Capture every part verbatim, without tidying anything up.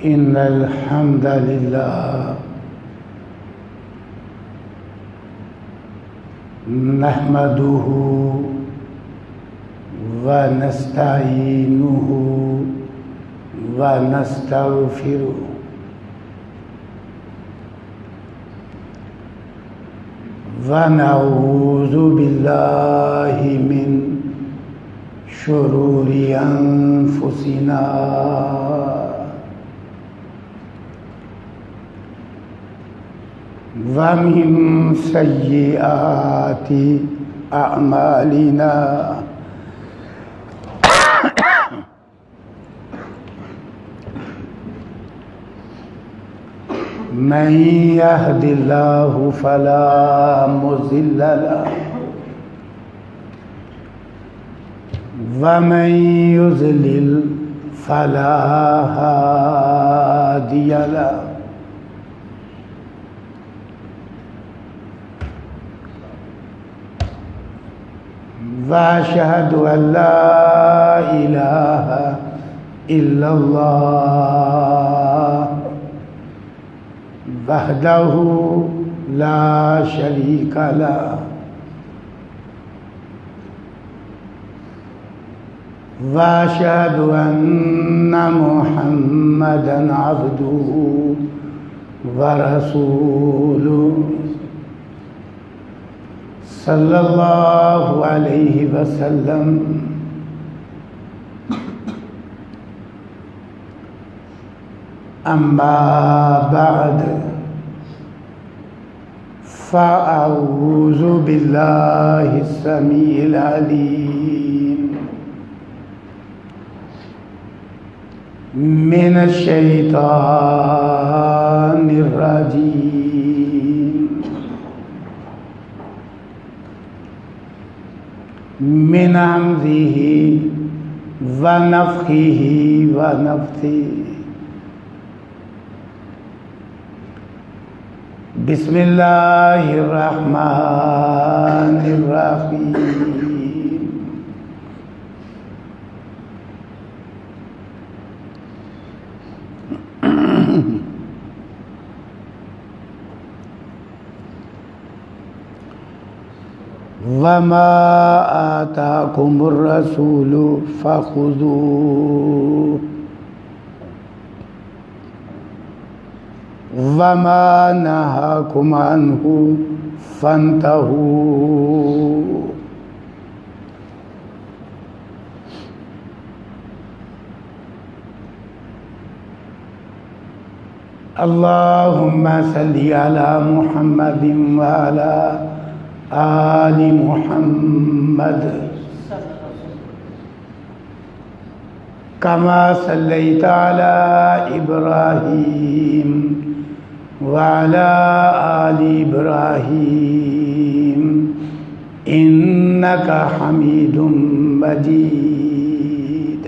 إن الحمد لله نحمده ونستعينه ونستغفره ونعوذ بالله من شرور أنفسنا ومن سيئات أعمالنا من يهد الله فلا مضل له ومن يضلل فلا هادي له وأشهد أن لا إله إلا الله وحده لا شريك له وأشهد أن محمدًا عبده ورسوله صلى الله عليه وسلم أما بعد فأعوذ بالله السميع العليم من الشيطان الرجيم من همزه ونفخه ونفثه بسم الله الرحمن الرحيم وما آتاكم الرسول فخذوه وما نهاكم عنه فانتهوا اللهم صل على محمد وعلى آل محمد كما صليت على إبراهيم وعلى آل إبراهيم إنك حميد مجيد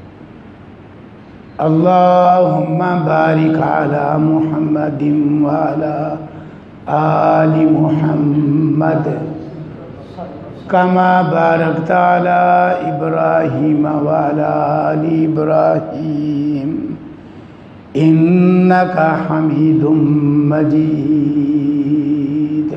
اللهم بارك على محمد وعلى آل محمد كما باركت على إبراهيم وعلى آل إبراهيم إنك حميد مجيد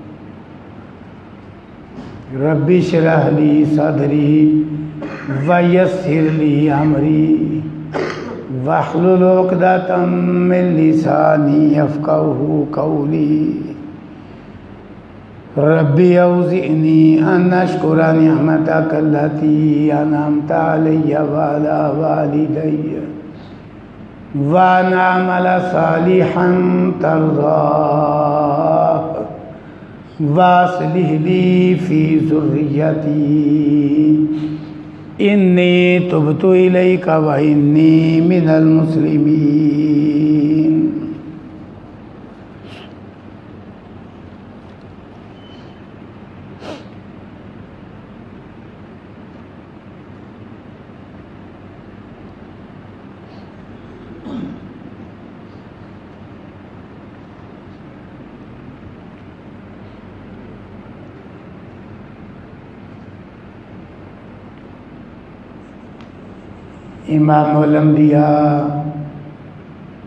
رب اشرح لي صدري ويسر لي أمري واحلل عقدة من لساني يفقهوا قولي ربي أوزعني أن أشكر نعمتك التي أنعمت علي وعلى والدي وأن أعمل صالحا ترضاه وأصلح لي في ذريتي إني تبت إليك وإني من المسلمين امام الانبیاء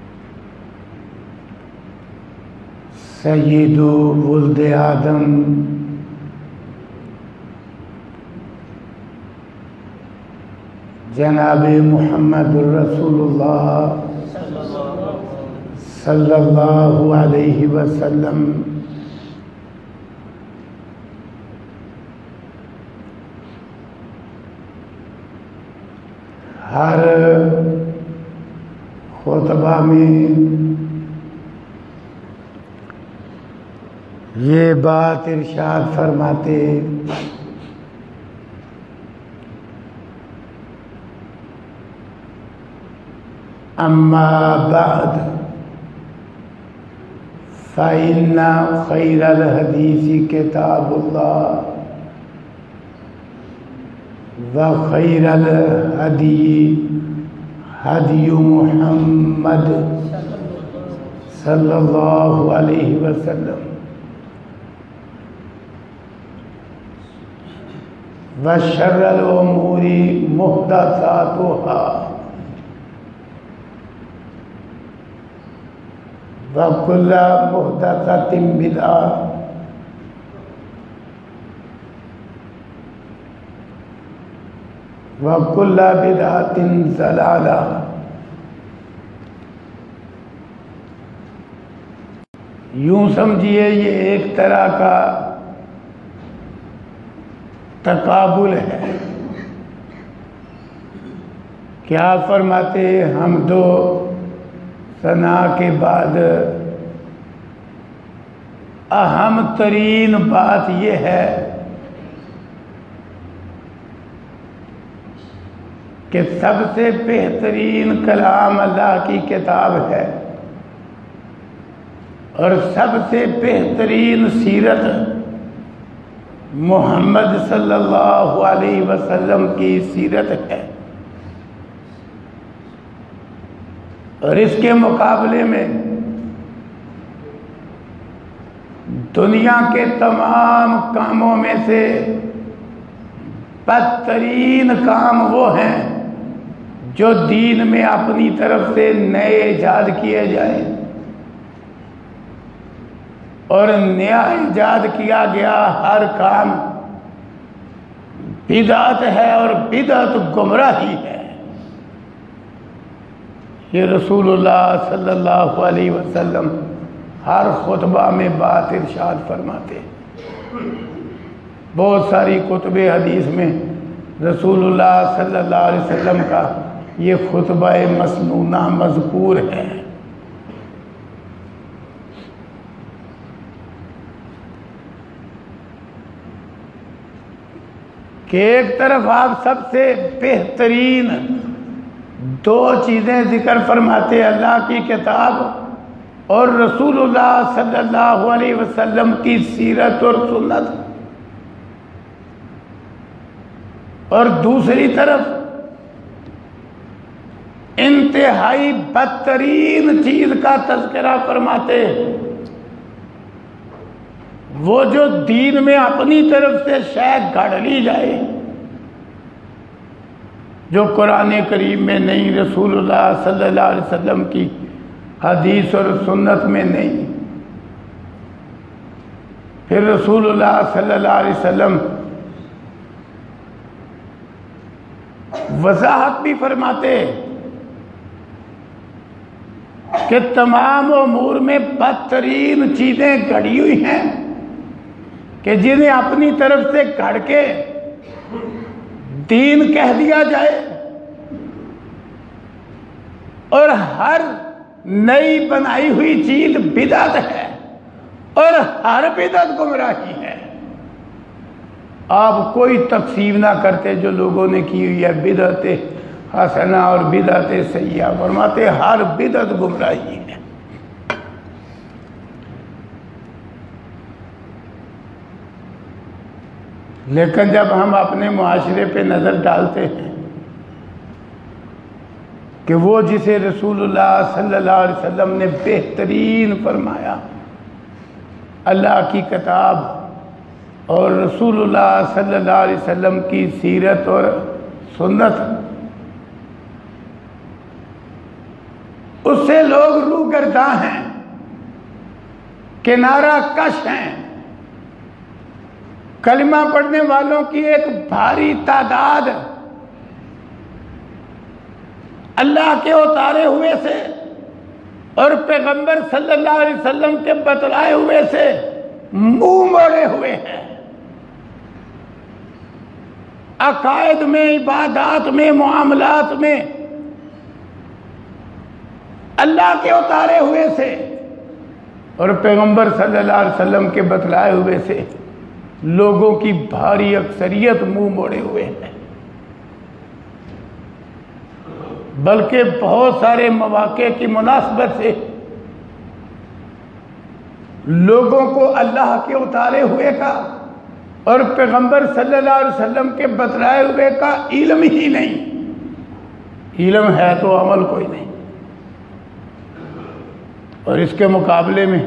سید ولد آدم جناب محمد الرسول اللہ صلی اللہ علیہ وسلم ہر خطبہ میں یہ بات ارشاد فرماتے اما بعد فإن خیر الحدیث کتاب اللہ وخیر الہدی ہدی محمد صلی اللہ علیہ وسلم وشر الامور محدثاتها وکل محدثۃ بدعہ وکل بدعۃ ضلالہ۔ یوں سمجھیے یہ ایک طرح کا تقابل ہے۔ کیا فرماتے ہم دو ثنا کے بعد اہم ترین بات یہ ہے کہ سب سے بہترین کلام اللہ کی کتاب ہے اور سب سے بہترین سیرت محمد صلی اللہ علیہ وسلم کی سیرت ہے، اور اس کے مقابلے میں دنیا کے تمام کاموں میں سے بدترین کام وہ ہیں جو دین میں اپنی طرف سے نئے ایجاد کیے جائیں، اور نیا ایجاد کیا گیا ہر کام بدعت ہے، اور بدعت گمراہی ہے۔ یہ رسول اللہ صلی اللہ علیہ وسلم ہر خطبہ میں بات ارشاد فرماتے۔ بہت ساری کتب حدیث میں رسول اللہ صلی اللہ علیہ وسلم کا یہ خطبہ مسنونہ مذکور ہے۔ کہ ایک طرف آپ سب سے بہترین دو چیزیں ذکر فرماتے، اللہ کی کتاب اور رسول اللہ صلی اللہ علیہ وسلم کی سیرت اور سنت، اور دوسری طرف انتہائی بدترین چیز کا تذکرہ فرماتے، وہ جو دین میں اپنی طرف سے شے گھڑ لی جائے، جو قرآن کریم میں نہیں، رسول اللہ صلی اللہ علیہ وسلم کی حدیث اور سنت میں نہیں۔ پھر رسول اللہ صلی اللہ علیہ وسلم وضاحت بھی فرماتے کہ تمام امور میں بدترین چیزیں گھڑی ہوئی ہیں کہ جنہیں اپنی طرف سے گھڑ کے دین کہہ دیا جائے، اور ہر نئی بنائی ہوئی چیز بدعت ہے، اور ہر بدعت گمراہی ہے۔ آپ کوئی تقسیم نہ کرتے جو لوگوں نے کی ہوئی ہے بدعت حسنہ اور بدعت سیئہ، فرماتے ہر بدعت گمراہی ہے۔ لیکن جب ہم اپنے معاشرے پہ نظر ڈالتے ہیں کہ وہ جسے رسول اللہ صلی اللہ علیہ وسلم نے بہترین فرمایا، اللہ کی کتاب اور رسول اللہ صلی اللہ علیہ وسلم کی سیرت اور سنت، اس سے لوگ روگرداں ہیں، کنارہ کش ہیں، کلمہ پڑھنے والوں کی ایک بھاری تعداد اللہ کے اتارے ہوئے سے اور پیغمبر صلی اللہ علیہ وسلم کے بتلائے ہوئے سے منہ موڑے ہوئے ہیں، عقائد میں، عبادات میں، معاملات میں اللہ کے اتارے ہوئے سے اور پیغمبر صلی اللہ علیہ وسلم کے بتلائے ہوئے سے لوگوں کی بھاری اکثریت منہ موڑے ہوئے ہیں، بلکہ بہت سارے مواقع کی مناسبت سے لوگوں کو اللہ کے اتارے ہوئے کا اور پیغمبر صلی اللہ علیہ وسلم کے بتلائے ہوئے کا علم ہی نہیں، علم ہے تو عمل کوئی نہیں، اور اس کے مقابلے میں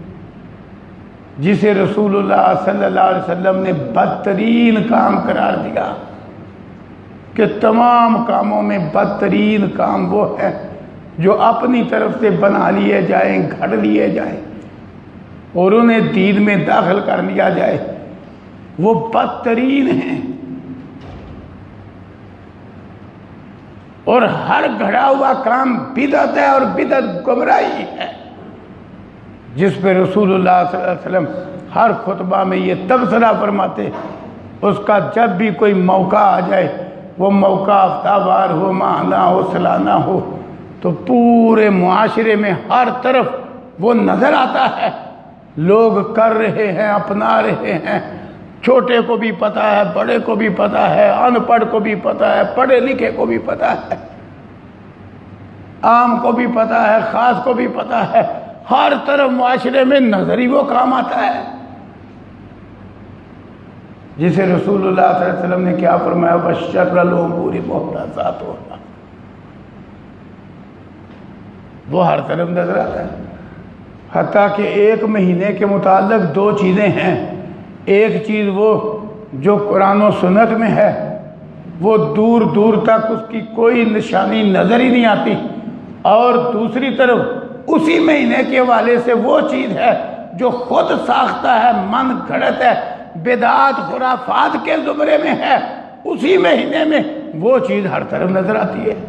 جسے رسول اللہ صلی اللہ علیہ وسلم نے بدترین کام قرار دیا کہ تمام کاموں میں بدترین کام وہ ہے جو اپنی طرف سے بنا لیے جائیں، گھڑ لیے جائیں اور انہیں دین میں داخل کر لیا جائے، وہ بدترین ہیں، اور ہر گھڑا ہوا کام بدعت ہے اور بدعت گمراہی ہے، جس پہ رسول اللہ صلی اللہ علیہ وسلم ہر خطبہ میں یہ تبصرہ فرماتے، اس کا جب بھی کوئی موقع آ جائے، وہ موقع ہفتہ وار ہو، ماہانہ ہو، سالانہ ہو، تو پورے معاشرے میں ہر طرف وہ نظر آتا ہے، لوگ کر رہے ہیں، اپنا رہے ہیں، چھوٹے کو بھی پتہ ہے، بڑے کو بھی پتہ ہے، ان پڑھ کو بھی پتہ ہے، پڑھے لکھے کو بھی پتہ ہے، عام کو بھی پتہ ہے، خاص کو بھی پتہ ہے، ہر طرف معاشرے میں نظر ہی وہ کام آتا ہے، جسے رسول اللہ صلی اللہ علیہ وسلم نے کیا فرمایا، بشر الامور محدثاتها، وہ ہر طرف نظر آتا ہے، حتیٰ کہ ایک مہینے کے متعلق دو چیزیں ہیں، ایک چیز وہ جو قرآن و سنت میں ہے، وہ دور دور تک اس کی کوئی نشانی نظر ہی نہیں آتی، اور دوسری طرف اسی مہینے کے حوالے سے وہ چیز ہے جو خود ساختہ ہے، من گھڑت ہے، بدعات خرافات کے زمرے میں ہے، اسی مہینے میں وہ چیز ہر طرف نظر آتی ہے۔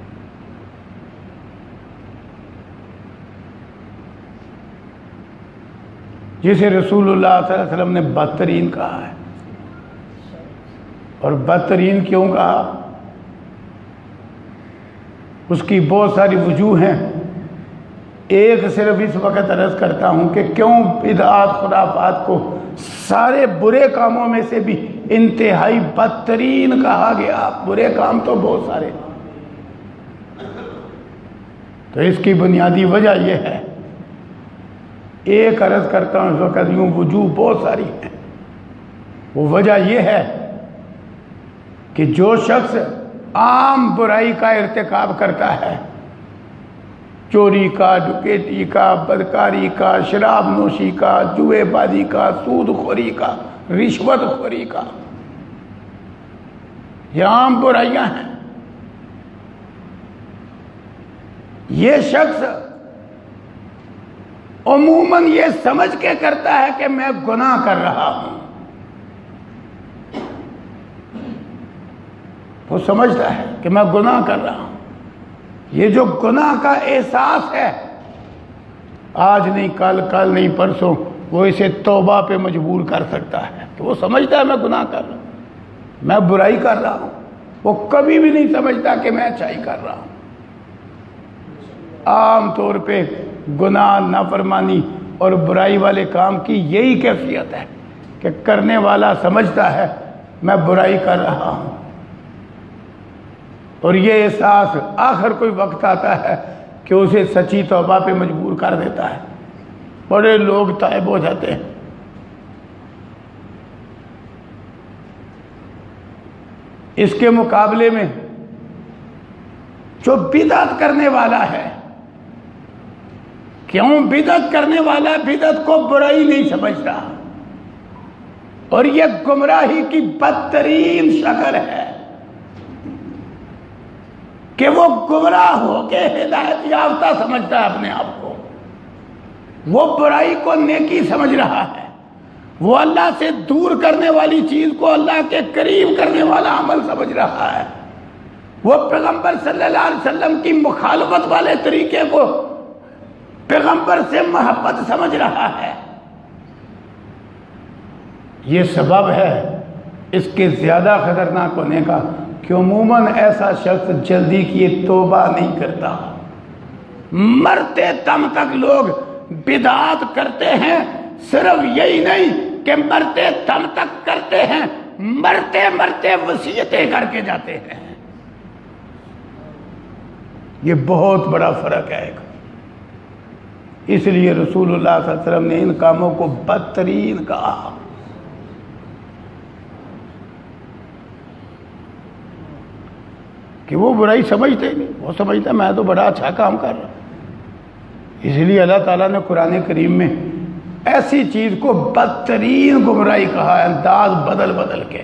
جسے رسول اللہ صلی اللہ علیہ وسلم نے بدترین کہا ہے، اور بدترین کیوں کہا، اس کی بہت ساری وجوہ ہیں، ایک صرف اس وقت عرض کرتا ہوں کہ کیوں بدعات خرافات کو سارے برے کاموں میں سے بھی انتہائی بدترین کہا گیا، برے کام تو بہت سارے، تو اس کی بنیادی وجہ یہ ہے، ایک عرض کرتا ہوں اس وقت، یوں وجوہ بہت ساری ہیں، وہ وجہ یہ ہے کہ جو شخص عام برائی کا ارتکاب کرتا ہے، چوری کا، ڈکیتی کا، بدکاری کا، شراب نوشی کا، جوئے بازی کا، سود خوری کا، رشوت خوری کا، یہ عام برائیاں ہیں، یہ شخص عموماً یہ سمجھ کے کرتا ہے کہ میں گناہ کر رہا ہوں، وہ سمجھتا ہے کہ میں گناہ کر رہا ہوں، یہ جو گناہ کا احساس ہے، آج نہیں کل، کل نہیں پرسوں، وہ اسے توبہ پہ مجبور کر سکتا ہے، کہ وہ سمجھتا ہے میں گناہ کر رہا ہوں، میں برائی کر رہا ہوں، وہ کبھی بھی نہیں سمجھتا کہ میں اچھائی کر رہا ہوں۔ عام طور پہ گناہ، نافرمانی اور برائی والے کام کی یہی کیفیت ہے کہ کرنے والا سمجھتا ہے میں برائی کر رہا ہوں، اور یہ احساس آخر کوئی وقت آتا ہے کہ اسے سچی توبہ پہ مجبور کر دیتا ہے، بڑے لوگ تائب ہو جاتے ہیں۔ اس کے مقابلے میں جو بدعت کرنے والا ہے، کیوں بدعت کرنے والا بدعت کو برائی نہیں سمجھتا، اور یہ گمراہی کی بدترین شکل ہے کہ وہ گمراہ ہو کے ہدایت یافتہ سمجھتا ہے اپنے آپ کو، وہ برائی کو نیکی سمجھ رہا ہے، وہ اللہ سے دور کرنے والی چیز کو اللہ کے قریب کرنے والا عمل سمجھ رہا ہے، وہ پیغمبر صلی اللہ علیہ وسلم کی مخالفت والے طریقے کو پیغمبر سے محبت سمجھ رہا ہے۔ یہ سبب ہے اس کے زیادہ خطرناک ہونے کا کہ عموماً ایسا شخص جلدی کی توبہ نہیں کرتا۔ مرتے دم تک لوگ بدعات کرتے ہیں، صرف یہی نہیں کہ مرتے دم تک کرتے ہیں، مرتے مرتے وصیتیں کر کے جاتے ہیں۔ یہ بہت بڑا فرق ہے۔ اس لیے رسول اللہ صلی اللہ علیہ وسلم نے ان کاموں کو بدترین کہا۔ کہ وہ برائی سمجھتے نہیں، وہ سمجھتے میں تو بڑا اچھا کام کر رہا ہوں۔ اس لیے اللہ تعالیٰ نے قرآن کریم میں ایسی چیز کو بدترین گمراہی کہا ہے، انداز بدل بدل کے،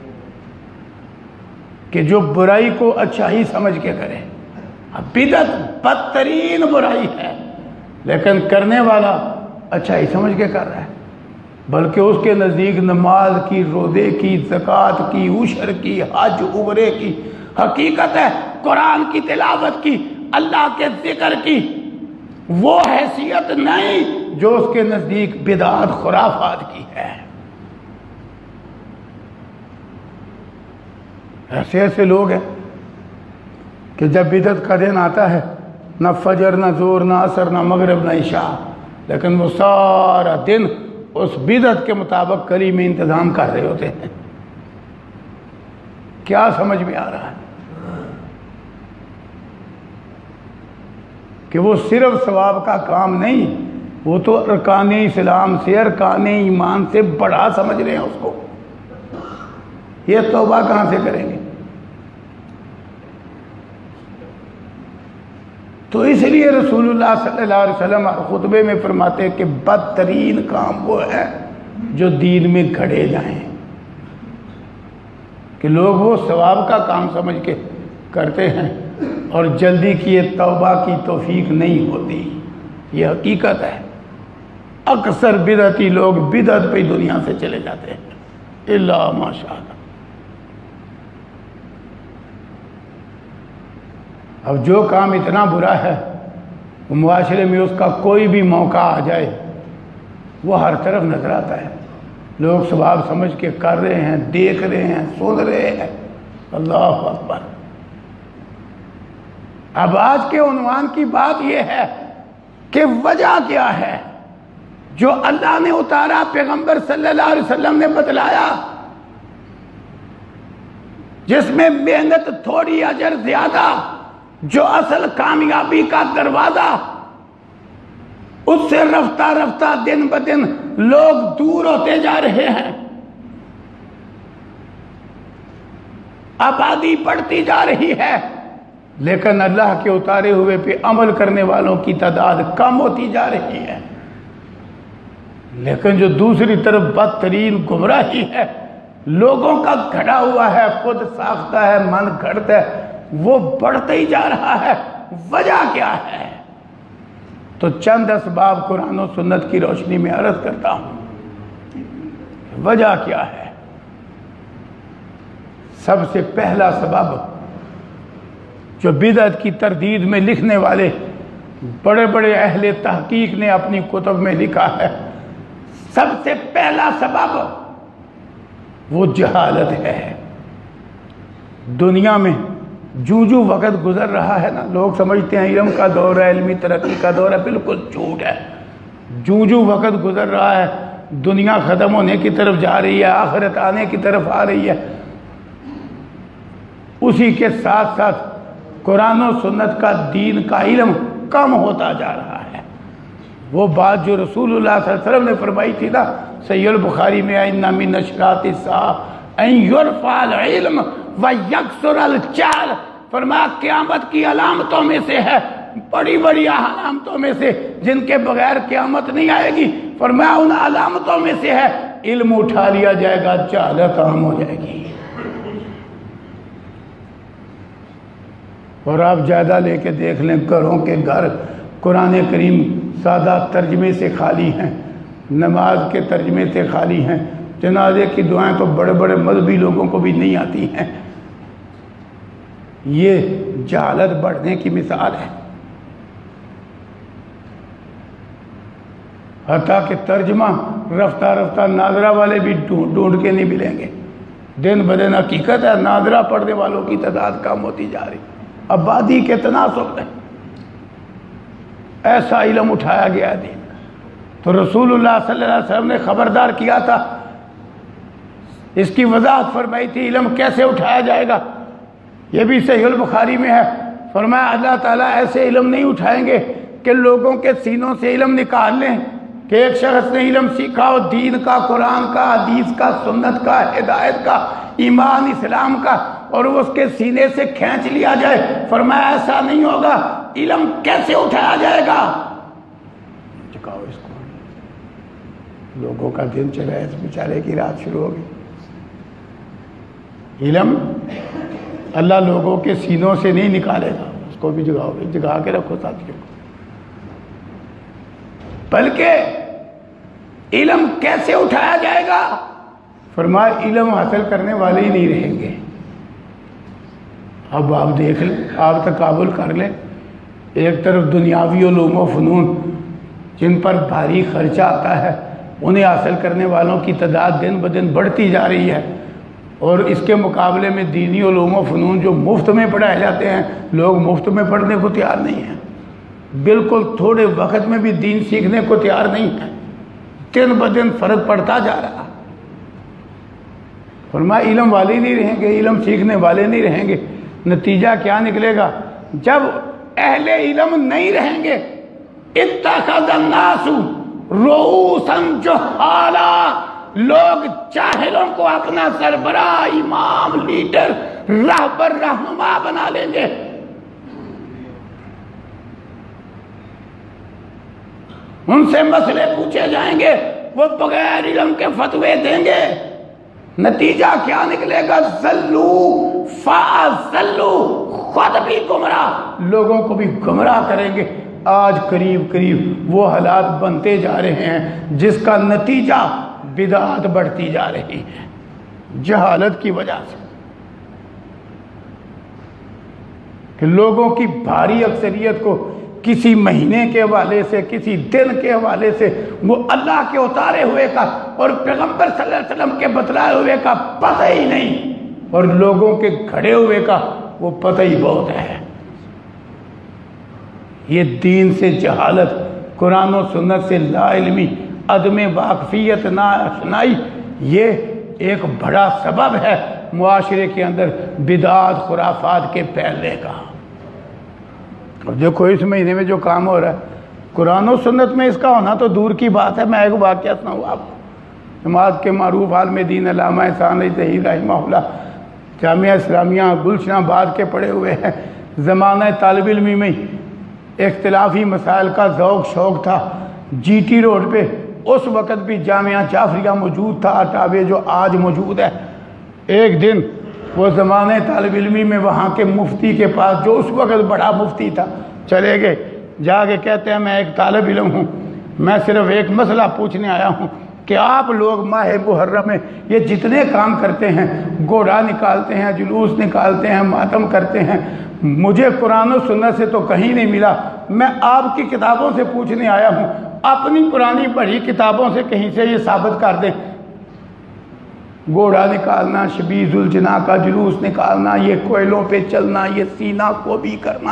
کہ جو برائی کو اچھائی سمجھ کے کرے۔ بدعت بدترین برائی ہے، لیکن کرنے والا اچھائی سمجھ کے کر رہا ہے، بلکہ اس کے نزدیک نماز کی، روزے کی، زکوٰۃ کی، عشر کی، حج عمرے کی، حقیقت ہے قرآن کی تلاوت کی، اللہ کے ذکر کی وہ حیثیت نہیں جو اس کے نزدیک بدعات خرافات کی ہے۔ ایسے ایسے لوگ ہیں کہ جب بدعت کا دن آتا ہے، نہ فجر، نہ ظہر، نہ عصر، نہ مغرب، نہ عشاء، لیکن وہ سارا دن اس بدعت کے مطابق کلی میں انتظام کر رہے ہوتے ہیں۔ کیا سمجھ میں آ رہا ہے کہ وہ صرف ثواب کا کام نہیں، وہ تو ارکان اسلام سے، ارکان ایمان سے بڑا سمجھ رہے ہیں اس کو۔ یہ توبہ کہاں سے کریں گے؟ تو اس لیے رسول اللہ صلی اللہ علیہ وسلم خطبے میں فرماتے ہیں کہ بدترین کام وہ ہے جو دین میں گھڑے جائیں، کہ لوگ وہ ثواب کا کام سمجھ کے کرتے ہیں اور جلدی کی توبہ کی توفیق نہیں ہوتی۔ یہ حقیقت ہے۔ اکثر بدعتی لوگ بدعت پہ دنیا سے چلے جاتے ہیں، الا ماشاء اللہ۔ اب جو کام اتنا برا ہے، وہ معاشرے میں اس کا کوئی بھی موقع آ جائے وہ ہر طرف نظر آتا ہے، لوگ ثواب سمجھ کے کر رہے ہیں، دیکھ رہے ہیں، سن رہے ہیں۔ اللہ اکبر۔ اب آج کے عنوان کی بات یہ ہے کہ وجہ کیا ہے جو اللہ نے اتارا، پیغمبر صلی اللہ علیہ وسلم نے بتلایا، جس میں محنت تھوڑی اجر زیادہ، جو اصل کامیابی کا دروازہ، اس سے رفتہ رفتہ دن بدن لوگ دور ہوتے جا رہے ہیں، آبادی بڑھتی جا رہی ہے، لیکن اللہ کے اتارے ہوئے پہ عمل کرنے والوں کی تعداد کم ہوتی جا رہی ہے۔ لیکن جو دوسری طرف بدترین گمراہی ہے، لوگوں کا گھڑا ہوا ہے، خود ساختہ ہے، من گھڑتا ہے، وہ بڑھتا ہی جا رہا ہے۔ وجہ کیا ہے؟ تو چند اسباب قرآن و سنت کی روشنی میں عرض کرتا ہوں۔ وجہ کیا ہے؟ سب سے پہلا سبب جو بدعت کی تردید میں لکھنے والے بڑے بڑے اہل تحقیق نے اپنی کتب میں لکھا ہے، سب سے پہلا سبب وہ جہالت ہے۔ دنیا میں جو جو وقت گزر رہا ہے نا، لوگ سمجھتے ہیں علم کا دور ہے، علمی ترقی کا دور ہے، بالکل جھوٹ ہے۔ جو جو وقت گزر رہا ہے، دنیا ختم ہونے کی طرف جا رہی ہے، آخرت آنے کی طرف آ رہی ہے، اسی کے ساتھ ساتھ قرآن و سنت کا، دین کا علم کم ہوتا جا رہا ہے۔ وہ بات جو رسول اللہ صلی اللہ علیہ وسلم نے فرمائی تھی نا، صحیح البخاری میں، اِنَّ مِنْ أَشْرَاطِ السَّاعَةِ أَن يُرْفَعَ الْعِلْمُ وَيَكْثُرَ الْجَهْلُ، فرمایا قیامت کی علامتوں میں سے ہے، بڑی بڑی علامتوں میں سے جن کے بغیر قیامت نہیں آئے گی، فرمایا ان علامتوں میں سے ہے علم اٹھا لیا جائے گا، جہالت عام ہو جائے گی۔ اور آپ جائزہ لے کے دیکھ لیں، گھروں کے گھر قرآن کریم سادہ ترجمے سے خالی ہیں، نماز کے ترجمے سے خالی ہیں، جنازے کی دعائیں تو بڑے بڑے مذہبی لوگوں کو بھی نہیں آتی ہیں۔ یہ جہالت بڑھنے کی مثال ہے۔ حتیٰ کہ ترجمہ رفتہ رفتہ ناظرہ والے بھی ڈھونڈ کے نہیں ملیں گے۔ دن بدن حقیقت ہے ناظرہ پڑھنے والوں کی تعداد کم ہوتی جا رہی، آبادی کے تناسب میں ایسا علم اٹھایا گیا دین کا۔ تو رسول اللہ صلی اللہ علیہ وسلم نے خبردار کیا تھا، اس کی وضاحت فرمائی تھی علم کیسے اٹھایا جائے گا۔ یہ بھی صحیح البخاری میں ہے، فرمایا اللہ تعالیٰ ایسے علم نہیں اٹھائیں گے کہ لوگوں کے سینوں سے علم نکال لیں، کہ ایک شخص نے علم سیکھا ہو دین کا، قرآن کا، حدیث کا، سنت کا، ہدایت کا، ایمان اسلام کا، اور وہ اس کے سینے سے کھینچ لیا جائے۔ فرمایا ایسا نہیں ہوگا۔ علم کیسے اٹھایا جائے گا؟ چکاؤ اس کو، لوگوں کا دن چلا ہے، اس بیچارے کی رات شروع ہوگی۔ علم اللہ لوگوں کے سینوں سے نہیں نکالے گا، اس کو بھی جگاؤ، جگا کے رکھو ساتھیوں کو۔ بلکہ علم کیسے اٹھایا جائے گا؟ فرمایا علم حاصل کرنے والے ہی نہیں رہیں گے۔ اب آپ دیکھ لیں، آپ تقابل کر لیں، ایک طرف دنیاوی علوم و فنون جن پر بھاری خرچہ آتا ہے، انہیں حاصل کرنے والوں کی تعداد دن بدن بڑھتی جا رہی ہے، اور اس کے مقابلے میں دینی علوم و فنون جو مفت میں پڑھائے جاتے ہیں، لوگ مفت میں پڑھنے کو تیار نہیں ہیں، بالکل تھوڑے وقت میں بھی دین سیکھنے کو تیار نہیں ہے، دن بدن فرق پڑتا جا رہا۔ فرمایا علم والے نہیں رہیں گے، علم سیکھنے والے نہیں رہیں گے۔ نتیجہ کیا نکلے گا؟ جب اہل علم نہیں رہیں گے، اتخذ الناس رؤوسا جہالا، لوگ جاہلوں کو اپنا سربراہ، امام، لیڈر، راہبر، رہنما بنا لیں گے۔ ان سے مسئلے پوچھے جائیں گے، وہ بغیر علم کے فتوے دیں گے۔ نتیجہ کیا نکلے گا؟ ضلوا فاضلوا، خود بھی گمراہ، لوگوں کو بھی گمراہ کریں گے۔ آج قریب قریب وہ حالات بنتے جا رہے ہیں جس کا نتیجہ بدعات بڑھتی جا رہی ہے، جہالت کی وجہ سے، کہ لوگوں کی بھاری اکثریت کو کسی مہینے کے حوالے سے، کسی دن کے حوالے سے، وہ اللہ کے اتارے ہوئے کا اور پیغمبر صلی اللہ علیہ وسلم کے بتلائے ہوئے کا پتہ ہی نہیں، اور لوگوں کے گھڑے ہوئے کا وہ پتہ ہی بہت ہے۔ یہ دین سے جہالت، قرآن و سنت سے لا علمی، عدم واقفیت، ناآشنائی، یہ ایک بڑا سبب ہے معاشرے کے اندر بدعات خرافات کے پھیلنے کا۔ اور دیکھو اس مہینے میں جو کام ہو رہا ہے قرآن و سنت میں، اس کا ہونا تو دور کی بات ہے۔ میں ایک واقعہ سناؤں آپ کو۔ جماعت کے معروف عالم دین علامہ احسان علی تحی رحمہ اللہ جامعہ اسلامیہ گلشن آباد کے پڑھے ہوئے ہیں۔ زمانہ طالب علمی میں اختلافی مسائل کا ذوق شوق تھا۔ جی ٹی روڈ پہ اس وقت بھی جامعہ جعفریہ موجود تھا، اٹاوے جو آج موجود ہے۔ ایک دن وہ زمانے طالب علمی میں وہاں کے مفتی کے پاس، جو اس وقت بڑا مفتی تھا، چلے گئے۔ جا کے کہتے ہیں میں ایک طالب علم ہوں، میں صرف ایک مسئلہ پوچھنے آیا ہوں کہ آپ لوگ ماہ محرم میں یہ جتنے کام کرتے ہیں، گھوڑا نکالتے ہیں، جلوس نکالتے ہیں، ماتم کرتے ہیں، مجھے قرآن و سنت سے تو کہیں نہیں ملا، میں آپ کی کتابوں سے پوچھنے آیا ہوں، اپنی پرانی پڑھی کتابوں سے کہیں سے یہ ثابت کر دیں۔ گھوڑا نکالنا، شبیہ ذوالجناح کا جلوس نکالنا، یہ کوئلوں پہ چلنا، یہ سینہ کو بھی کرنا،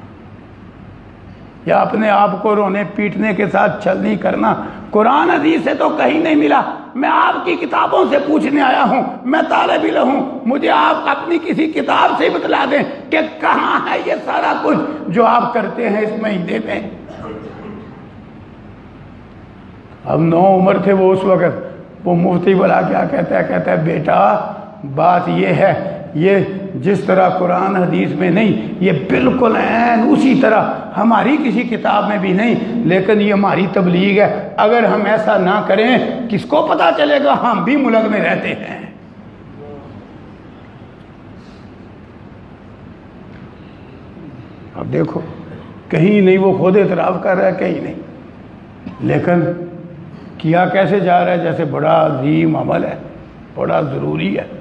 یا اپنے آپ کو رونے پیٹنے کے ساتھ چھلنی کرنا، قرآن حدیث سے تو کہیں نہیں ملا، میں آپ کی کتابوں سے پوچھنے آیا ہوں، میں طالب علم ہوں، مجھے آپ اپنی کسی کتاب سے بتلا دیں کہ کہاں ہے یہ سارا کچھ جو آپ کرتے ہیں اس مہینے میں۔ اب نو عمر تھے وہ اس وقت۔ وہ مفتی بلا کیا کہتا ہے؟ کہتا ہے بیٹا بات یہ ہے، یہ جس طرح قرآن حدیث میں نہیں، یہ بالکل عین اسی طرح ہماری کسی کتاب میں بھی نہیں، لیکن یہ ہماری تبلیغ ہے، اگر ہم ایسا نہ کریں کس کو پتا چلے گا ہم بھی ملک میں رہتے ہیں۔ اب دیکھو کہیں نہیں، وہ خود اعتراف کر رہا ہے، کہیں نہیں۔ لیکن کیا کیسے جا رہا ہے جیسے بڑا عظیم عمل ہے، بڑا ضروری ہے،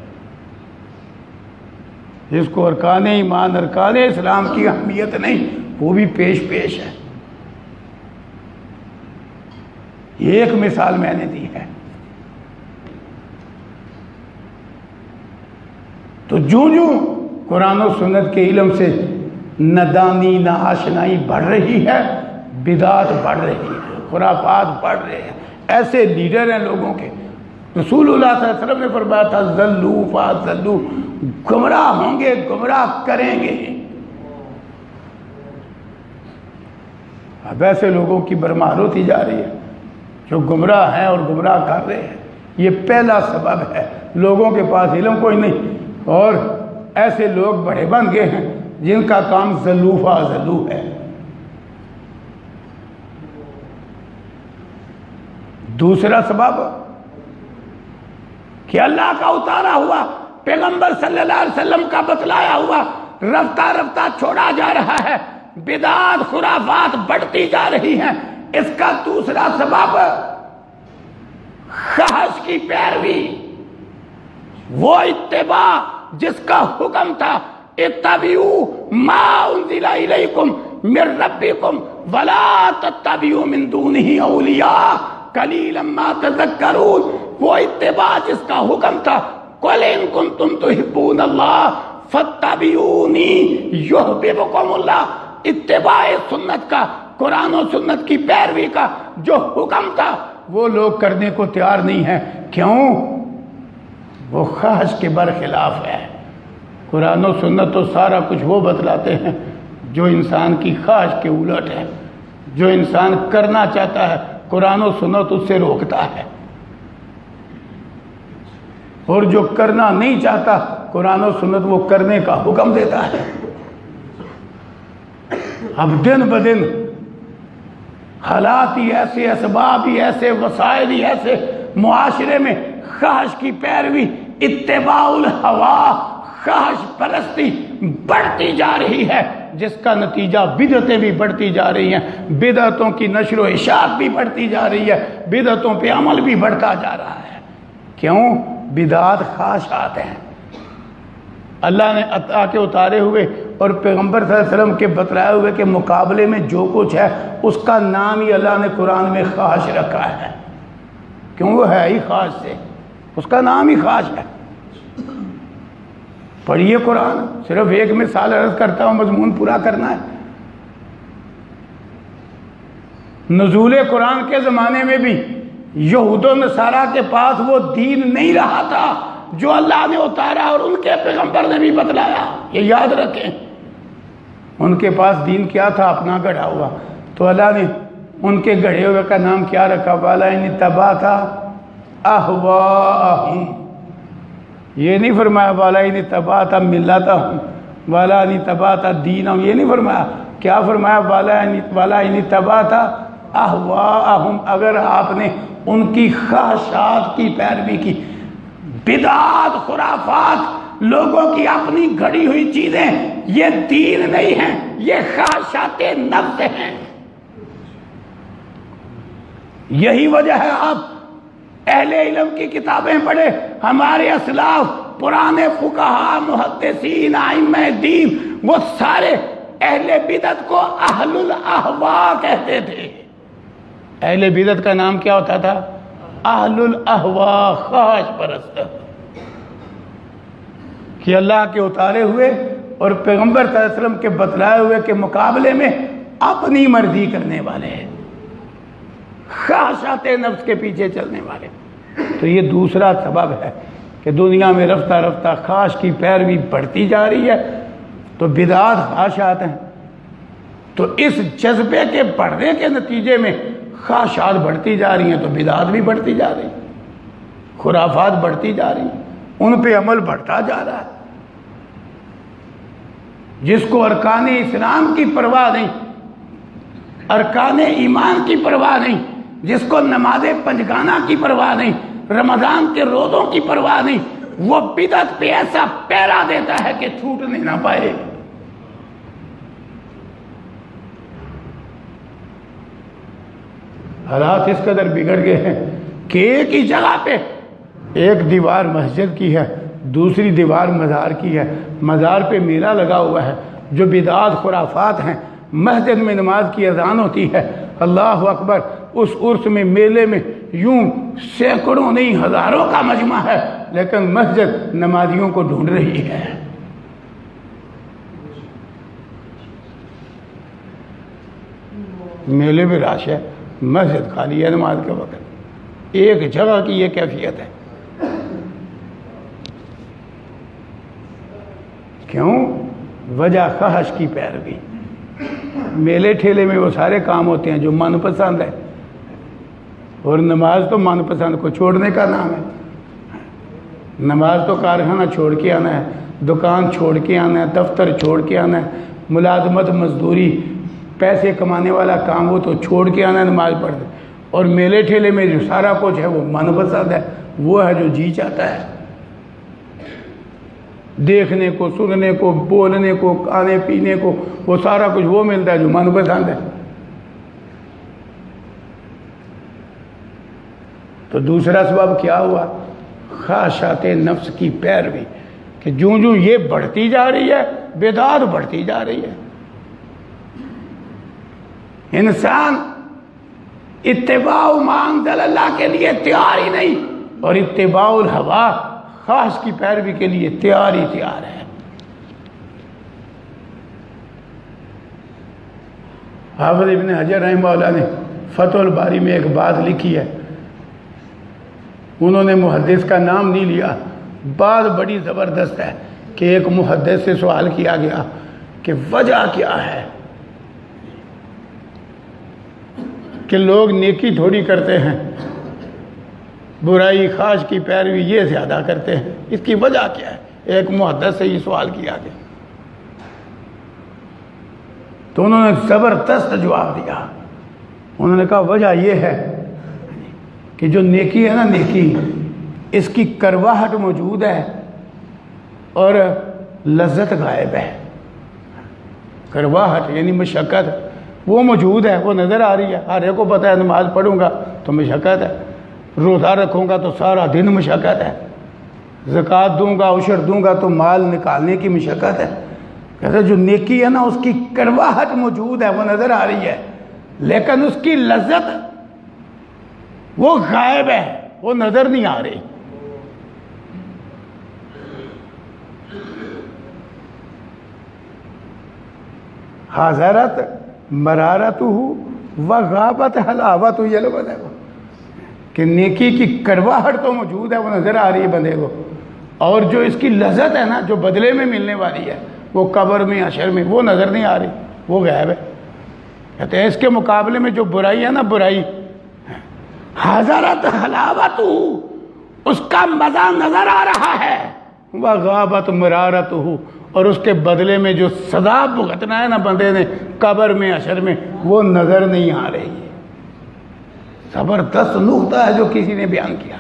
جس کو ارکان ایمان ارکان اسلام کی اہمیت نہیں، وہ بھی پیش پیش ہے۔ یہ ایک مثال میں نے دی ہے۔ تو جو جو قرآن و سنت کے علم سے ندانی ناآشنائی بڑھ رہی ہے، بدعات بڑھ رہی ہے، خرافات بڑھ رہے ہیں، ایسے لیڈر ہیں لوگوں کے۔ رسول اللہ صلی اللہ علیہ وسلم نے فرمایا تھا ذلوا فاضلوا، گمراہ ہوں گے، گمراہ کریں گے۔ اب ایسے لوگوں کی برمار ہوتی جا رہی ہے جو گمراہ ہیں اور گمراہ کر رہے ہیں۔ یہ پہلا سبب ہے، لوگوں کے پاس علم کوئی نہیں، اور ایسے لوگ بڑے بن گئے ہیں جن کا کام ذلوا فاضلوا ہے۔ دوسرا سبب کہ اللہ کا اتارا ہوا، پیغمبر صلی اللہ علیہ وسلم کا بتلایا ہوا رفتہ رفتہ چھوڑا جا رہا ہے، بدعات خرافات بڑھتی جا رہی ہیں۔ اس کا دوسرا سبب خواہش کی پیروی، وہ اتباع جس کا حکم تھا اتبعوا ما انزل الیکم من ربکم ولا تتبعوا من دونہ اولیاء قلیلا ما تذکرون، وہ اتباع جس کا حکم تھا قل ان کنتم تحبون اللہ فاتبعونی یحببکم اللہ، اتباع سنت کا، قرآن و سنت کی پیروی کا جو حکم تھا وہ لوگ کرنے کو تیار نہیں ہیں۔ کیوں؟ وہ خواہش کے برخلاف ہے۔ قرآن و سنت تو سارا کچھ وہ بتلاتے ہیں جو انسان کی خواہش کے الٹ ہے، جو انسان کرنا چاہتا ہے قرآن و سنت اس سے روکتا ہے، اور جو کرنا نہیں چاہتا قرآن و سنت وہ کرنے کا حکم دیتا ہے۔ اب دن بدن حالات ہی ایسے، اسباب ہی ایسے، وسائل ہی ایسے، معاشرے میں خواہش کی پیروی، اتباع الہوا، خواہش پرستی بڑھتی جا رہی ہے، جس کا نتیجہ بدعتیں بھی بڑھتی جا رہی ہیں، بدعتوں کی نشر و اشاعت بھی بڑھتی جا رہی ہے، بدعتوں پہ عمل بھی بڑھتا جا رہا ہے۔ کیوں؟ بدعات خواہشات ہیں۔ اللہ نے عطا کے اتارے ہوئے اور پیغمبر صلی اللہ علیہ وسلم کے بتلائے ہوئے کے مقابلے میں جو کچھ ہے اس کا نام ہی اللہ نے قرآن میں خواہش رکھا ہے، کیوں؟ وہ ہے ہی خواہش سے، اس کا نام ہی خواہش ہے۔ پڑھیے قرآن، صرف ایک مثال عرض کرتا ہوں، مضمون پورا کرنا ہے۔ نزول قرآن کے زمانے میں بھی یہود و نصارہ کے پاس وہ دین نہیں رہا تھا جو اللہ نے اتارا اور ان کے پیغمبر نے بھی بتلایا، یہ یاد رکھیں۔ ان کے پاس دین کیا تھا؟ اپنا گڑھا ہوا، تو اللہ نے ان کے گڑھے ہوئے کا نام کیا رکھا؟ والا ان تبعت اہواءہم، یہ نہیں فرمایا والا ان تبعت ملتہم، والا ان تبعت دینہم، یہ نہیں فرمایا۔ کیا فرمایا؟ والا ان تبعت اہواءہم، اگر آپ نے ان کی خواہشات کی پیروی کی، بدعات خرافات لوگوں کی اپنی گھڑی ہوئی چیزیں، یہ دین نہیں ہیں، یہ خواہشات نفس ہیں۔ یہی وجہ ہے آپ اہل علم کی کتابیں پڑھیں، ہمارے اسلاف، پرانے فقہاء، محدثین، ائمہ دین، وہ سارے اہل بدعت کو اہل الاہواء کہتے تھے۔ اہل بدعت کا نام کیا ہوتا تھا؟ اہل الاہواء، خواہش پرست، کہ اللہ کے اتارے ہوئے اور پیغمبر صلی اللہ علیہ وسلم کے بتلائے ہوئے کے مقابلے میں اپنی مرضی کرنے والے ہیں، خواہشات نفس کے پیچھے چلنے والے۔ تو یہ دوسرا سبب ہے کہ دنیا میں رفتہ رفتہ خواہش کی پیروی بڑھتی جا رہی ہے، تو بدعات خواہشات ہیں، تو اس جذبے کے بڑھنے کے نتیجے میں خواہشات بڑھتی جا رہی ہیں تو بدعات بھی بڑھتی جا رہی ہیں، خرافات بڑھتی جا رہی ہیں، ان پہ عمل بڑھتا جا رہا ہے۔ جس کو ارکان اسلام کی پرواہ نہیں، ارکان ایمان کی پرواہ نہیں، جس کو نماز پنجگانہ کی پرواہ نہیں، رمضان کے روزوں کی پرواہ نہیں، وہ بدعت پہ ایسا پیرا دیتا ہے کہ چھوٹنے نہ پائے۔ حالات اس قدر بگڑ گئے ہیں کہ ایک ہی جگہ پہ ایک دیوار مسجد کی ہے، دوسری دیوار مزار کی ہے، مزار پہ میلہ لگا ہوا ہے، جو بدعات خرافات ہیں۔ مسجد میں نماز کی اذان ہوتی ہے، اللہ اکبر، اس عرس میں میلے میں یوں سینکڑوں نہیں ہزاروں کا مجمع ہے، لیکن مسجد نمازیوں کو ڈھونڈ رہی ہے۔ میلے میں رش ہے، مسجد خالی ہے نماز کے وقت۔ ایک جگہ کی یہ کیفیت ہے۔ کیوں؟ وجہ خواہش کی پیروی۔ میلے ٹھیلے میں وہ سارے کام ہوتے ہیں جو من پسند ہے، اور نماز تو من پسند کو چھوڑنے کا نام ہے۔ نماز تو کارخانہ چھوڑ کے آنا ہے، دکان چھوڑ کے آنا ہے، دفتر چھوڑ کے آنا ہے، ملازمت، مزدوری، پیسے کمانے والا کام وہ تو چھوڑ کے آنا ہے نماز پڑھتے۔ اور میلے ٹھیلے میں جو سارا کچھ ہے وہ من پسند ہے، وہ ہے جو جی چاہتا ہے، دیکھنے کو، سننے کو، بولنے کو، کھانے پینے کو، وہ سارا کچھ وہ ملتا ہے جو من پسند ہے۔ تو دوسرا سبب کیا ہوا؟ خواہشات نفس کی پیروی، کہ جوں جوں یہ بڑھتی جا رہی ہے بدعت بڑھتی جا رہی ہے۔ انسان اتباع ما انزل اللہ کے لیے تیار ہی نہیں، اور اتباع الہوا، خواہش کی پیروی کے لیے تیار ہی تیار ہے۔ حافظ ابن حجر رحمہ اللہ نے فتح الباری میں ایک بات لکھی ہے، انہوں نے محدث کا نام نہیں لیا، بات بڑی زبردست ہے کہ ایک محدث سے سوال کیا گیا کہ وجہ کیا ہے کہ لوگ نیکی تھوڑی کرتے ہیں، برائی خواہش کی پیروی یہ زیادہ کرتے ہیں، اس کی وجہ کیا ہے؟ ایک محدث سے یہ سوال کیا گیا تو انہوں نے زبردست جواب دیا۔ انہوں نے کہا وجہ یہ ہے کہ جو نیکی ہے نا، نیکی اس کی کرواہٹ موجود ہے اور لذت غائب ہے۔ کرواہٹ یعنی مشقت وہ موجود ہے، وہ نظر آ رہی ہے، ہر ایک کو پتہ ہے نماز پڑھوں گا تو مشقت ہے، روزہ رکھوں گا تو سارا دن مشقت ہے، زکوٰۃ دوں گا، عشر دوں گا تو مال نکالنے کی مشقت ہے۔ کہتے جو نیکی ہے نا اس کی کرواہٹ موجود ہے، وہ نظر آ رہی ہے، لیکن اس کی لذت وہ غائب ہے، وہ نظر نہیں آ رہی۔ حاضرت مرارت وغابت حلاوت، یہ لوگ بندے کو کہ نیکی کی کرواہٹ تو موجود ہے، وہ نظر آ رہی ہے بندے کو، اور جو اس کی لذت ہے نا جو بدلے میں ملنے والی ہے وہ قبر میں حشر میں وہ نظر نہیں آ رہی، وہ غائب ہے۔ کہتے ہیں اس کے مقابلے میں جو برائی ہے نا، برائی حاضرت حلاوت، اس کا مزہ نظر آ رہا ہے، وغابت مرارت، اور اس کے بدلے میں جو سزا بھگتنا ہے نا بندے نے قبر میں حشر میں وہ نظر نہیں آ رہی ہے۔ زبردست نقطہ ہے جو کسی نے بیان کیا۔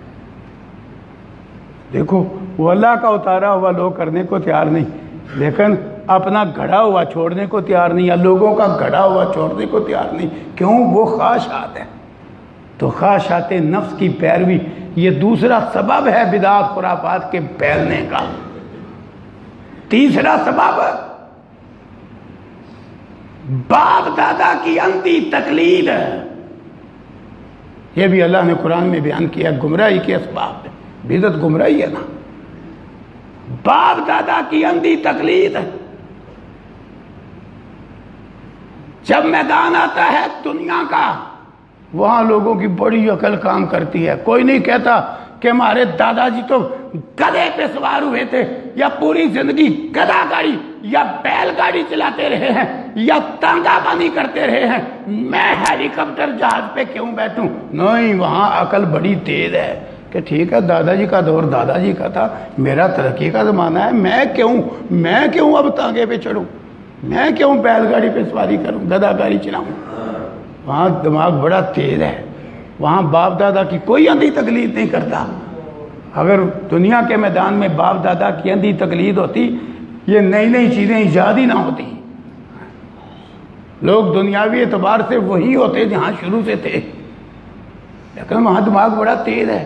دیکھو وہ اللہ کا اتارا ہوا لوگ کرنے کو تیار نہیں، لیکن اپنا گھڑا ہوا چھوڑنے کو تیار نہیں، یا لوگوں کا گھڑا ہوا چھوڑنے کو تیار نہیں۔ کیوں؟ وہ خواہشات ہیں۔ تو خواہشات نفس کی پیروی یہ دوسرا سبب ہے بدعات خرافات کے پھیلنے کا۔ تیسرا سبب باپ دادا کی اندھی تقلید ہے، یہ بھی اللہ نے قرآن میں بیان کیا، گمراہی کے اسباب ہے، بدعت گمراہی ہے نا، باپ دادا کی اندھی تقلید ہے۔ جب میدان آتا ہے دنیا کا، وہاں لوگوں کی بڑی عقل کام کرتی ہے۔ کوئی نہیں کہتا کہ ہمارے دادا جی تو گدھے پہ سوار ہوئے تھے، یا پوری زندگی گدھا گاڑی یا بیل گاڑی چلاتے رہے ہیں، یا تانگا بانی کرتے رہے ہیں، میں ہیلی کاپٹر جہاز پہ کیوں بیٹھوں؟ نہیں، وہاں عقل بڑی تیز ہے کہ ٹھیک ہے دادا جی کا دور دادا جی کا تھا، میرا ترقی کا زمانہ ہے، میں کیوں میں کیوں اب تانگے پہ چڑھوں، میں کیوں بیل گاڑی پہ سواری کروں، گدھا گاڑی چلاؤں؟ وہاں دماغ بڑا تیز ہے، وہاں باپ دادا کی کوئی اندھی تقلید نہیں کرتا۔ اگر دنیا کے میدان میں باپ دادا کی اندھی تقلید ہوتی، یہ نئی نئی چیزیں ایجاد ہی نہ ہوتی۔ لوگ دنیاوی اعتبار سے وہی ہوتے جہاں شروع سے تھے، لیکن وہاں دماغ بڑا تیز ہے،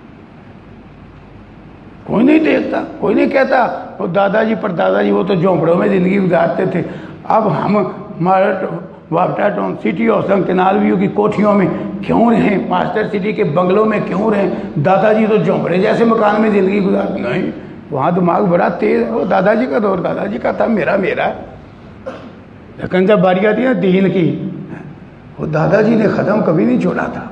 کوئی نہیں دیکھتا، کوئی نہیں کہتا وہ دادا جی پر دادا جی وہ تو جھونپڑوں میں زندگی گزارتے تھے، اب ہم ہمارا واپٹا ٹاؤن سٹی اور سنگ کنال ویو کی کوٹھیوں میں کیوں رہیں، ماسٹر سٹی کے بنگلوں میں کیوں رہیں، دادا جی تو جھونپڑے جیسے مکان میں زندگی گزارتے، نہیں وہاں دماغ بڑا تیز ہے، وہ دادا جی کا دور دادا جی کا تھا، میرا میرا ہے، لیکن جب باری آتی ہے دین کی، وہ دادا جی نے ختم کبھی نہیں چھوڑا تھا،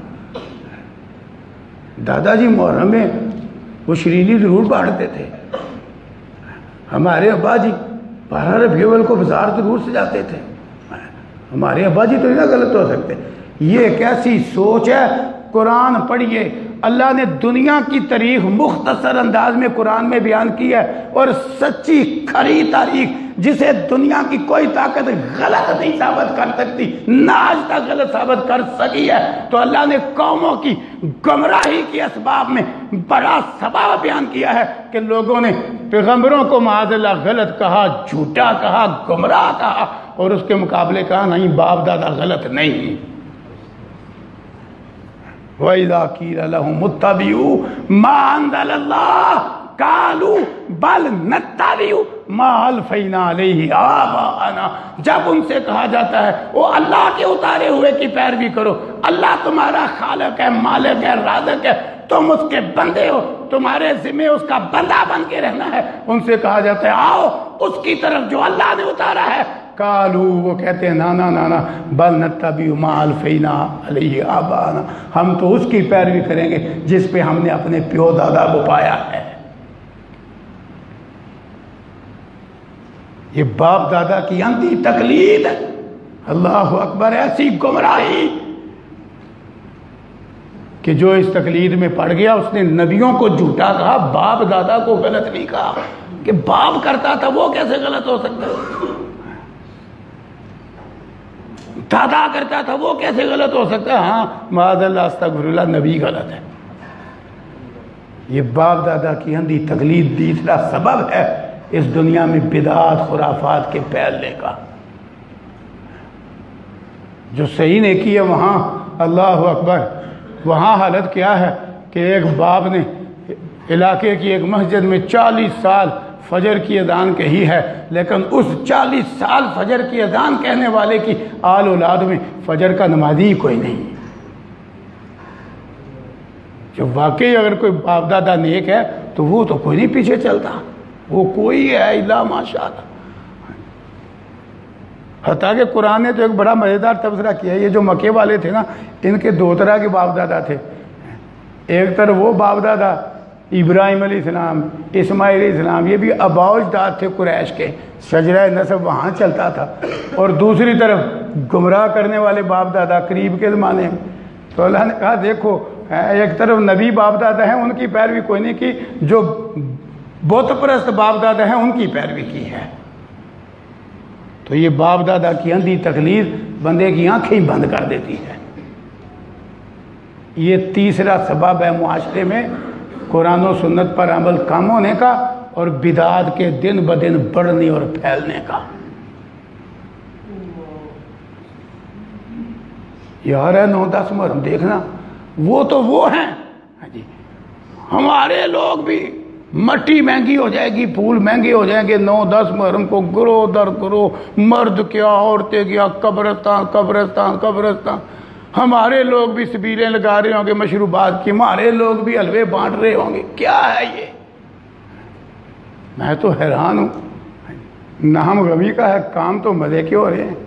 دادا جی محرم میں وہ شریلی ضرور بانٹتے تھے، ہمارے ابا جی بارہ ربیع الاول کو بازار ضرور سجاتے تھے، ہمارے ابا جی تو نہیں غلط ہو سکتے، یہ کیسی سوچ ہے، قرآن پڑھیے، اللہ نے دنیا کی تاریخ مختصر انداز میں قرآن میں بیان کی ہے، اور سچی کھری تاریخ جسے دنیا کی کوئی طاقت غلط نہیں ثابت کر سکتی، نہ آج تک غلط ثابت کر سکی ہے، تو اللہ نے قوموں کی گمراہی کے اسباب میں بڑا سبب بیان کیا ہے کہ لوگوں نے پیغمبروں کو معاذ اللہ غلط کہا، جھوٹا کہا، گمراہ کہا، اور اس کے مقابلے کہا نہیں باپ دادا غلط نہیں۔ وَإِذَا قِيلَ لَهُمُ اتَّبِعُوا مَا أَنزَلَ اللَّهُ قَالُوا بَلْ نَتَّبِعُ مَا أَلْفَيْنَا عَلَيْهِ آبَاءَنَا، جب ان سے کہا جاتا ہے وہ اللہ کے اتارے ہوئے کی پیروی کرو، اللہ تمہارا خالق ہے، مالک ہے، رازق ہے، تم اس کے بندے ہو، تمہارے ذمہ اس کا بندہ بن کے رہنا ہے، ان سے کہا جاتا ہے آؤ اس کی طرف جو اللہ نے اتارا ہے، قالو وہ کہتے ہیں نا نا نا نا بل نتبع ما الفینا علیہ آبانا، ہم تو اس کی پیروی کریں گے جس پہ ہم نے اپنے پیو دادا کو پایا ہے۔ یہ باپ دادا کی اندھی تقلید، اللہ اکبر، ایسی گمراہی کہ جو اس تقلید میں پڑ گیا اس نے نبیوں کو جھوٹا کہا، باپ دادا کو غلط نہیں کہا، کہ باپ کرتا تھا وہ کیسے غلط ہو سکتا ہے، دادا کرتا تھا وہ کیسے غلط ہو سکتا ہے، ہاں معاذ اللہ استغفر اللہ نبی غلط ہے۔ یہ باپ دادا کی اندھی تقلید تیسرا سبب ہے اس دنیا میں بدعات خرافات کے پھیلنے کا۔ جو صحیح نیکی ہے وہاں اللہ اکبر، وہاں حالت کیا ہے کہ ایک باپ نے علاقے کی ایک مسجد میں چالیس سال فجر کی اذان کہی ہے، لیکن اس چالیس سال فجر کی اذان کہنے والے کی آل اولاد میں فجر کا نمازی کوئی نہیں۔ جو واقعی اگر کوئی باپ دادا نیک ہے تو وہ تو کوئی نہیں پیچھے چلتا، وہ کوئی ہے الا ماشاءاللہ۔ حتیٰ کہ قرآن نے تو ایک بڑا مزیدار تبصرہ کیا ہے، یہ جو مکے والے تھے نا ان کے دو طرح کے باپ دادا تھے، ایک طرف وہ باپ دادا ابراہیم علیہ السلام، اسماعیل علیہ السلام، یہ بھی آباء و اجداد تھے قریش کے، شجرہ نسب وہاں چلتا تھا، اور دوسری طرف گمراہ کرنے والے باپ دادا قریب کے زمانے میں۔ تو اللہ نے کہا دیکھو ایک طرف نبی باپ دادا ہیں ان کی پیروی کوئی نہیں کی، جو بت پرست باپ دادا ہیں ان کی پیروی کی ہے۔ تو یہ باپ دادا کی اندھی تقلید بندے کی آنکھیں بند کر دیتی ہے۔ یہ تیسرا سبب ہے معاشرے میں قرآن و سنت پر عمل کم ہونے کا اور بدعات کے دن بدن بڑھنے اور پھیلنے کا۔ یار ہے نو دس محرم دیکھنا، وہ تو وہ ہیں جی، ہمارے لوگ بھی مٹی مہنگی ہو جائے گی، پھول مہنگے ہو جائیں گے، نو دس محرم کو گرو در گرو، مرد کیا عورتیں کیا، قبرستان قبرستان قبرستان، ہمارے لوگ بھی سبیلیں لگا رہے ہوں گے مشروبات کی، ہمارے لوگ بھی حلوے بانٹ رہے ہوں گے، کیا ہے یہ؟ میں تو حیران ہوں، نام غمی کا ہے، کام تو مزے کے ہو رہے ہیں۔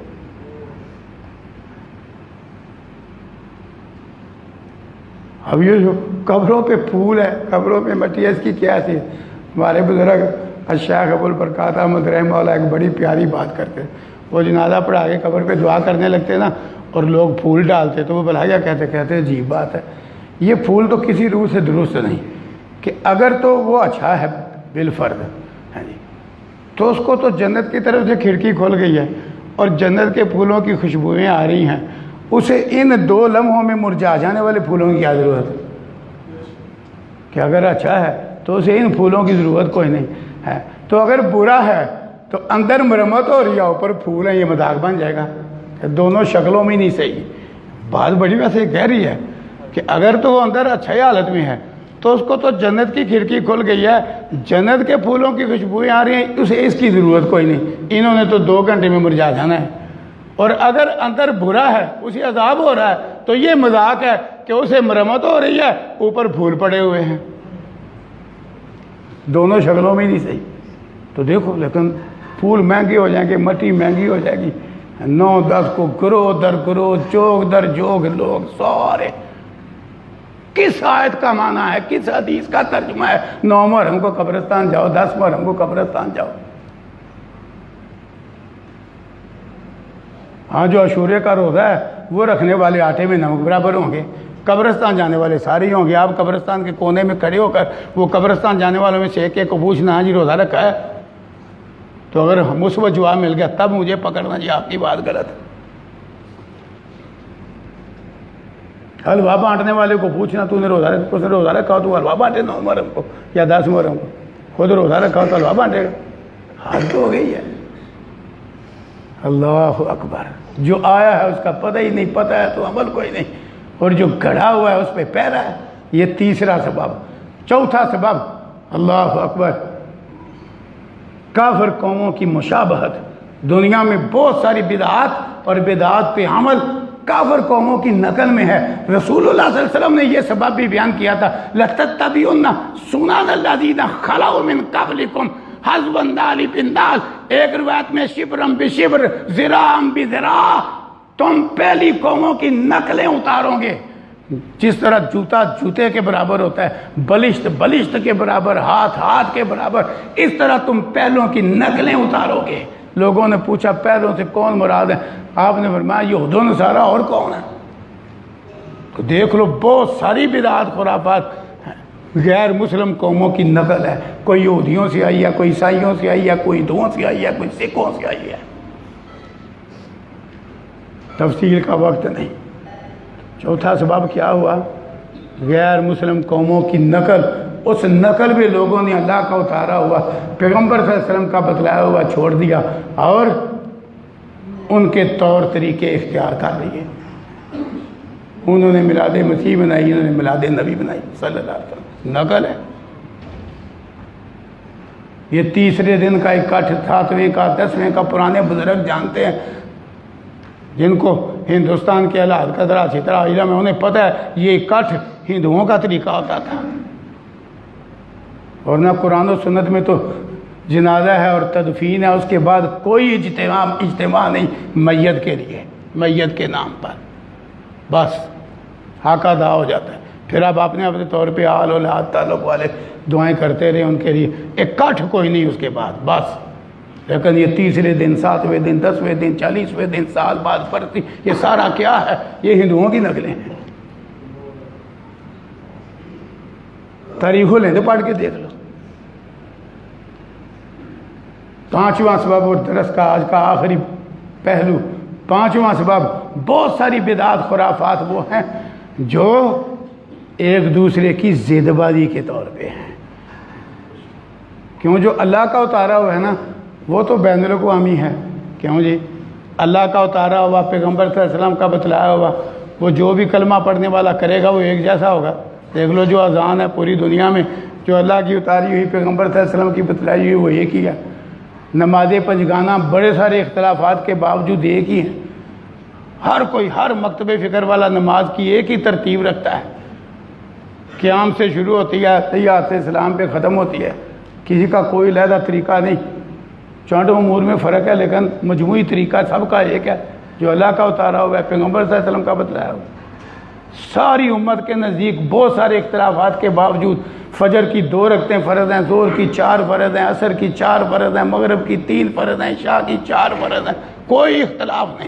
اب یہ جو قبروں پہ پھول ہے، قبروں پہ مٹی ہے، اس کی کیا تھی؟ ہمارے بزرگ الشیخ ابو البرکات احمد رحمہ اللہ ایک بڑی پیاری بات کرتے، وہ جنازہ پڑھا کے قبر پہ دعا کرنے لگتے نا اور لوگ پھول ڈالتے تو وہ بھلا کیا کہتے کہتے عجیب بات ہے، یہ پھول تو کسی روح سے درست نہیں، کہ اگر تو وہ اچھا ہے بالفرض ہے جی تو اس کو تو جنت کی طرف سے کھڑکی کھول گئی ہے اور جنت کے پھولوں کی خوشبوئیں آ رہی ہیں، اسے ان دو لمحوں میں مرجھا جانے والے پھولوں کی کیا ضرورت ہے؟ کہ اگر اچھا ہے تو اسے ان پھولوں کی ضرورت کوئی نہیں ہے، تو اگر برا ہے تو اندر مرمت ہو رہی ہے اوپر پھول ہیں، یہ مذاق بن جائے گا، دونوں شکلوں میں نہیں صحیح. بات بڑی ویسے گہری ہے کہ اگر تو وہ اندر اچھائی حالت میں ہے تو اس کو تو جنت کی کھڑکی کھل گئی ہے, جنت کے پھولوں کی خوشبوئیں آ رہی ہیں, اسے اس کی ضرورت کوئی نہیں, انہوں نے تو دو گھنٹے میں مرجھا جانا ہے. اور اگر اندر برا ہے, اسے عذاب ہو رہا ہے, تو یہ مذاق ہے کہ اسے مرمت ہو رہی ہے, اوپر پھول پڑے ہوئے ہیں. دونوں شکلوں میں نہیں صحیح. تو دیکھو لیکن پھول مہنگے ہو جائیں گے, مٹی مہنگی ہو جائے گی, نو دس کو گروہ در گروہ, جوگ در جوگ لوگ سارے. کس آیت کا معنی ہے, کس حدیث کا ترجمہ ہے؟ نو محرم کو قبرستان جاؤ, دس محرم کو قبرستان جاؤ. ہاں جو عاشورے کا روزہ ہے وہ رکھنے والے آٹے میں نمک برابر ہوں گے, قبرستان جانے والے سارے ہوں گے. آپ قبرستان کے کونے میں کھڑے ہو کر وہ قبرستان جانے والوں میں سے ایک ایک کو پوچھنا, ہاں جی روزہ رکھا ہے؟ تو اگر مثبت جواب مل گیا تب مجھے پکڑنا جی آپ کی بات غلط ہے. حلوہ بانٹنے والے کو پوچھنا تو نے روزہ رکھا, اس نے روزہ رکھا تو حلوہ بانٹے نو محرم کو یا دس محرم کو, خود روزہ رکھا ہو تو حلوہ بانٹے گا. حد ہو گئی ہے. اللہ اکبر. جو آیا ہے اس کا پتہ ہی نہیں, پتہ ہے تو عمل کوئی نہیں, اور جو گڑھا ہوا ہے اس پہ پیرا ہے. یہ تیسرا سبب. چوتھا سبب, اللہ اکبر, کافر قوموں کی مشابہت. دنیا میں بہت ساری بدعات اور بدعات پہ عمل کافر قوموں کی نقل میں ہے. رسول اللہ صلی اللہ علیہ وسلم نے یہ سبب بھی بیان کیا تھا, لَتَتَّبِعُنَّ سُنَنَ الَّذِينَ خَلَوْا مِن قَبْلِكُمْ حَذْوًا دَالِ بِالدَّالِ. ایک روایت میں شبرم بشبر ذراعم بذراع, تم پہلی قوموں کی نقلیں اتارو گے. جس طرح جوتا جوتے کے برابر ہوتا ہے, بلشت بلشت کے برابر, ہاتھ ہاتھ کے برابر, اس طرح تم پہلوں کی نقلیں اتارو گے. لوگوں نے پوچھا پہلوں سے کون مراد ہے؟ آپ نے فرمایا یہود و نصارہ, اور کون ہے؟ تو دیکھ لو بہت ساری بدعات خرافات غیر مسلم قوموں کی نقل ہے. کوئی یہودیوں سے آئی ہے, کوئی عیسائیوں سے آئی ہے, کوئی ہندوؤں سے آئی ہے, کوئی سکھوں سے آئی ہے. تفصیل کا وقت نہیں. چوتھا سبب کیا ہوا؟ غیر مسلم قوموں کی نقل. اس نقل بھی لوگوں نے اللہ کا اتارا ہوا, پیغمبر صلی اللہ علیہ وسلم کا بتلایا ہوا چھوڑ دیا, اور ان کے طور طریقے اختیار کر لیے. انہوں نے میلاد مسیح بنائی, انہوں نے میلاد نبی بنائی صلی اللہ علیہ وسلم. نقل ہے. یہ تیسرے دن کا اکٹھ, ساتویں کا, دسویں کا پرانے بزرگ جانتے ہیں, جن کو ہندوستان کے حالات کا ذرا اچھی طرح علم ہے, انہیں پتہ ہے یہ اکٹھ ہندوؤں کا طریقہ ہوتا تھا. اور نہ قرآن و سنت میں تو جنازہ ہے اور تدفین ہے, اس کے بعد کوئی اجتماع اجتماع نہیں میت کے لیے, میت کے نام پر بس حق ادا ہو جاتا ہے. پھر آپ اپنے اپنے طور پہ آل اولاد تعلق والے دعائیں کرتے رہے ان کے لیے, اکٹھ کوئی نہیں اس کے بعد بس. لیکن یہ تیسرے دن, ساتویں دن, دسویں دن, چالیسویں دن, سال بعد پرتی, یہ سارا کیا ہے؟ یہ ہندوؤں کی نقلیں ہیں. تاریخ لیں تو پڑھ کے دیکھ لو. پانچواں سبب اور درس کا آج کا آخری پہلو, پانچواں سبب, بہت ساری بدعات خرافات وہ ہیں جو ایک دوسرے کی زد بازی کے طور پہ ہیں. کیوں؟ جو اللہ کا اتارا ہوا ہے نا وہ تو بین الاقوامی ہے. کیوں جی؟ اللہ کا اتارا ہوا, پیغمبر صلی اللہ علیہ وسلم کا بتلایا ہوا, وہ جو بھی کلمہ پڑھنے والا کرے گا وہ ایک جیسا ہوگا. دیکھ لو جو اذان ہے پوری دنیا میں, جو اللہ کی اتاری ہوئی, پیغمبر صلی اللہ علیہ وسلم کی بتلائی ہوئی, وہ ایک ہی ہے. نماز پنجگانہ بڑے سارے اختلافات کے باوجود ایک ہی ہے. ہر کوئی, ہر مکتب فکر والا نماز کی ایک ہی ترتیب رکھتا ہے. قیام سے شروع ہوتی ہے, تحیات اسلام پہ ختم ہوتی ہے. کسی کا کوئی علیحدہ طریقہ نہیں, چند امور میں فرق ہے لیکن مجموعی طریقہ سب کا ایک ہے, جو اللہ کا اتارا ہوا ہے, پیغمبر صلی اللہ علیہ وسلم کا بتلایا ہوا. ساری امت کے نزدیک بہت سارے اختلافات کے باوجود فجر کی دو رکعتیں فرض ہیں, ظہر کی چار فرض ہیں, عصر کی چار فرض ہیں, مغرب کی تین فرض ہیں, عشاء کی چار فرض ہیں, کوئی اختلاف نہیں.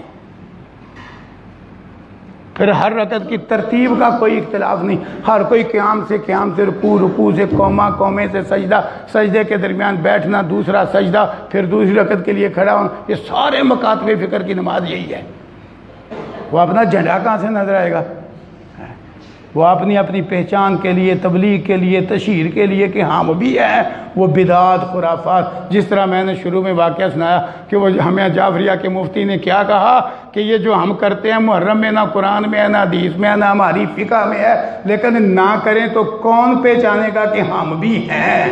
پھر ہر رکعت کی ترتیب کا کوئی اختلاف نہیں, ہر کوئی قیام سے قیام سے رکوع, رکوع سے قوما, قومے سے سجدہ, سجدے کے درمیان بیٹھنا, دوسرا سجدہ, پھر دوسری رکعت کے لیے کھڑا ہونا. یہ سارے مکاتب فکر کی نماز یہی ہے. وہ اپنا جھنڈا کہاں سے نظر آئے گا؟ وہ اپنی اپنی پہچان کے لیے، تبلیغ کے لیے، تشہیر کے لیے کہ ہم بھی ہیں، وہ بدعات خرافات، جس طرح میں نے شروع میں واقعہ سنایا کہ وہ ہمیں جعفریہ کے مفتی نے کیا کہا کہ یہ جو ہم کرتے ہیں محرم میں نہ قرآن میں ہے، نہ حدیث میں ہے، نہ ہماری فقہ میں ہے، لیکن نہ کریں تو کون پہچانے گا کہ ہم بھی ہیں؟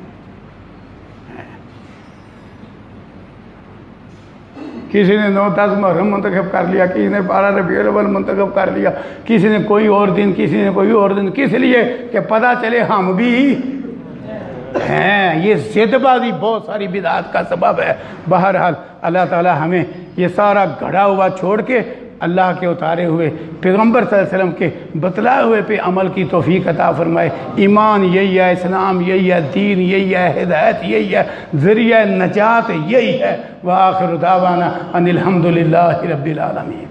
کسی نے نو دس محرم منتخب کر لیا، کسی نے بارہ ربیع الاول منتخب کر لیا، کسی نے کوئی اور دن، کسی نے کوئی اور دن، کس لیے کہ پتہ چلے ہم بھی ہیں۔ یہ ضد بازی بہت ساری بدعات کا سبب ہے۔ بہرحال اللہ تعالی ہمیں یہ سارا گھڑا ہوا چھوڑ کے اللہ کے اتارے ہوئے پیغمبر صلی اللہ علیہ وسلم کے بتلائے ہوئے پہ عمل کی توفیق عطا فرمائے۔ ایمان یہی ہے، اسلام یہی ہے، دین یہی ہے، ہدایت یہی ہے، ذریعہ نجات یہی ہے۔ وآخر دعوانا ان الحمد للہ رب العالمین۔